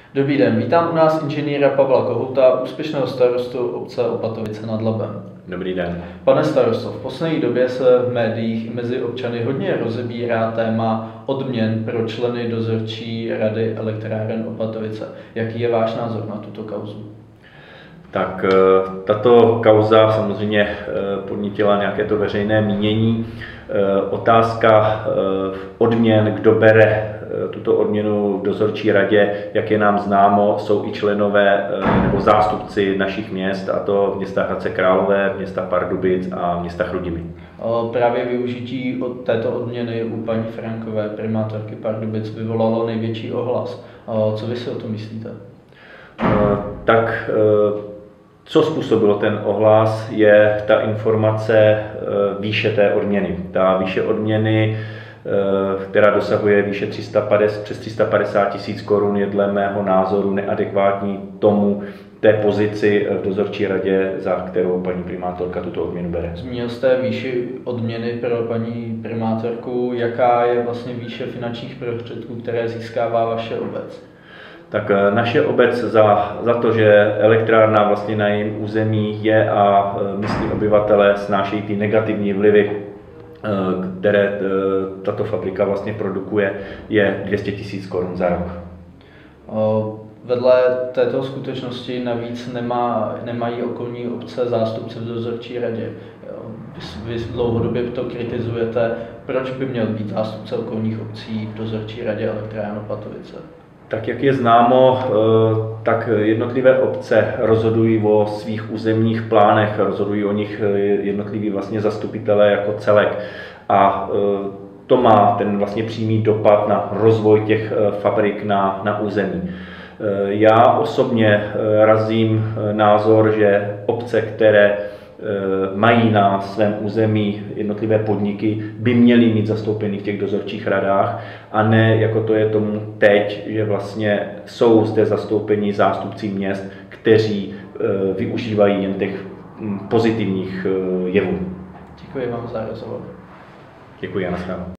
Dobrý den, vítám u nás inženýra Pavla Kohouta, úspěšného starostu obce Opatovice nad Labem. Dobrý den. Pane starosto, v poslední době se v médiích i mezi občany hodně rozebírá téma odměn pro členy dozorčí rady elektráren Opatovice. Jaký je váš názor na tuto kauzu? Tak tato kauza samozřejmě podnítila nějaké to veřejné mínění. Otázka odměn, kdo bere tuto odměnu v dozorčí radě, jak je nám známo, jsou i členové nebo zástupci našich měst, a to města Hradce Králové, města Pardubic a města Chrudimi. Právě využití od této odměny u paní Frankové, primátorky Pardubic, vyvolalo největší ohlas. Co vy si o tom myslíte? Co způsobilo ten ohlas, je ta informace výše té odměny. Ta výše odměny, která dosahuje výše přes 350 000 korun, je dle mého názoru neadekvátní té pozici v dozorčí radě, za kterou paní primátorka tuto odměnu bere. Zmínil jste výši odměny pro paní primátorku. Jaká je vlastně výše finančních prostředků, které získává vaše obec? Tak naše obec za to, že elektrárna vlastně na jejím území je a místní obyvatelé snášejí ty negativní vlivy, které tato fabrika vlastně produkuje, je 200 000 korun za rok. Vedle této skutečnosti navíc nemají okolní obce zástupce v dozorčí radě. Vy dlouhodobě to kritizujete. Proč by měl být zástupce okolních obcí v dozorčí radě elektráren Opatovice? Tak jak je známo, tak jednotlivé obce rozhodují o svých územních plánech, rozhodují o nich jednotliví vlastně zastupitelé jako celek, a to má ten vlastně přímý dopad na rozvoj těch fabrik na území. Já osobně razím názor, že obce, které mají na svém území jednotlivé podniky, by měly mít zastoupeny v těch dozorčích radách, a ne jako to je tomu teď, že vlastně jsou zde zastoupeni zástupci měst, kteří využívají jen těch pozitivních jevů. Děkuji vám za rozhovor. Děkuji a nashledanou.